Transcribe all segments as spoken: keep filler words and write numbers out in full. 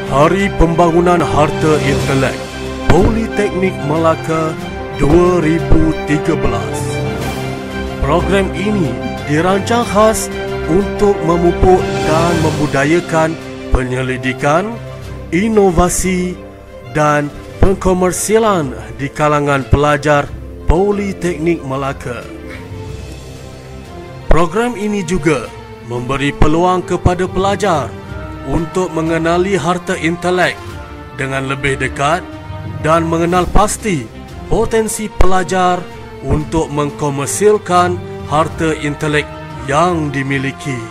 Hari Pembangunan Harta Intelek Politeknik Melaka dua ribu tiga belas. Program ini dirancang khas untuk memupuk dan membudayakan penyelidikan, inovasi dan pengkomersialan di kalangan pelajar Politeknik Melaka. Program ini juga memberi peluang kepada pelajar untuk mengenali harta intelek dengan lebih dekat dan mengenal pasti potensi pelajar untuk mengkomersilkan harta intelek yang dimiliki.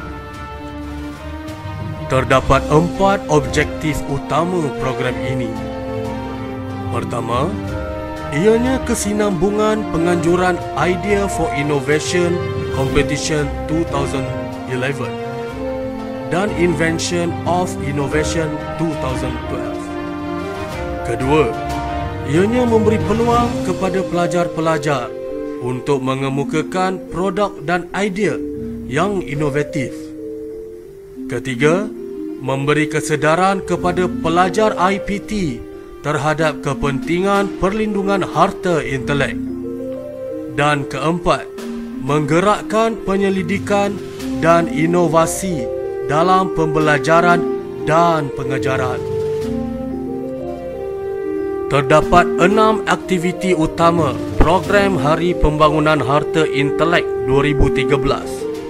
Terdapat empat objektif utama program ini. Pertama, ianya kesinambungan penganjuran Idea for Innovation Competition dua ribu sebelas dan Invention of Innovation dua ribu dua belas. Kedua, ianya memberi peluang kepada pelajar-pelajar untuk mengemukakan produk dan idea yang inovatif. Ketiga, memberi kesedaran kepada pelajar I P T terhadap kepentingan perlindungan harta intelek. Dan keempat, menggerakkan penyelidikan dan inovasi dalam pembelajaran dan pengajaran. Terdapat enam aktiviti utama program Hari Pembangunan Harta Intelek dua ribu tiga belas.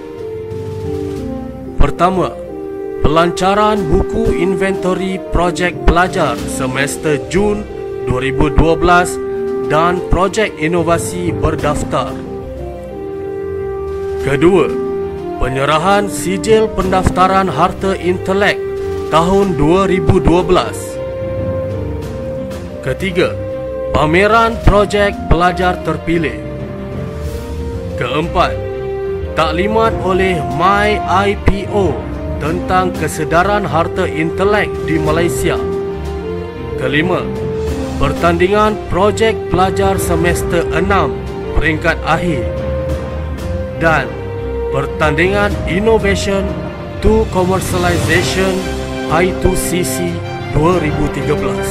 Pertama, pelancaran buku inventory projek pelajar semester Jun dua ribu dua belas dan projek inovasi berdaftar. Kedua, penyerahan sijil pendaftaran harta intelek tahun dua ribu dua belas. Ketiga, pameran projek pelajar terpilih. Keempat, taklimat oleh My I P O tentang kesedaran harta intelek di Malaysia. Kelima, pertandingan projek pelajar semester enam peringkat akhir. Dan pertandingan Innovation to Commercialization I two C C dua ribu tiga belas.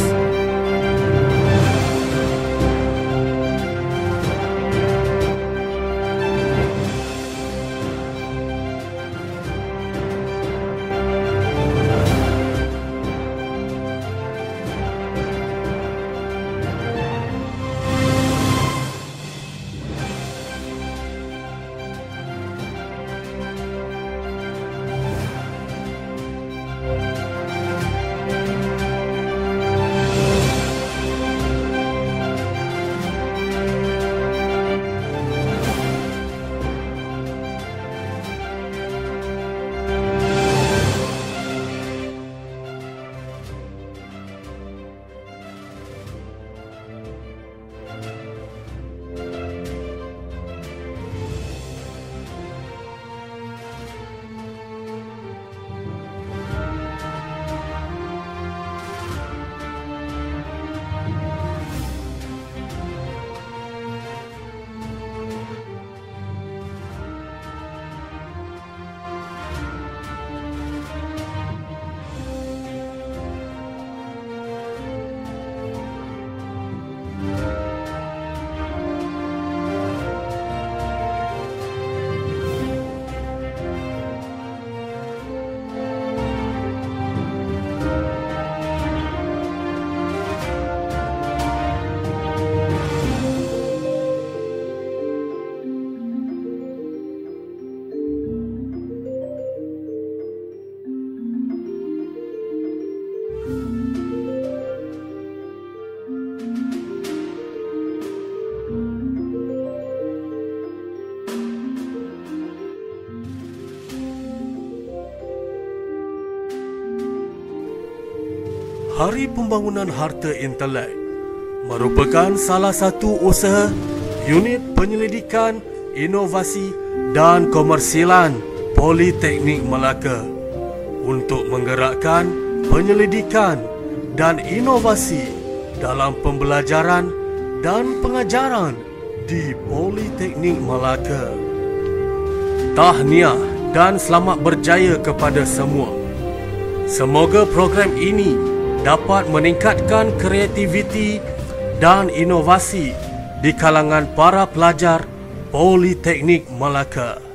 Hari Pembangunan Harta Intelek merupakan salah satu usaha Unit Penyelidikan, Inovasi dan Komersialan Politeknik Melaka untuk menggerakkan penyelidikan dan inovasi dalam pembelajaran dan pengajaran di Politeknik Melaka. Tahniah dan selamat berjaya kepada semua. Semoga program ini dapat meningkatkan kreativiti dan inovasi di kalangan para pelajar Politeknik Melaka.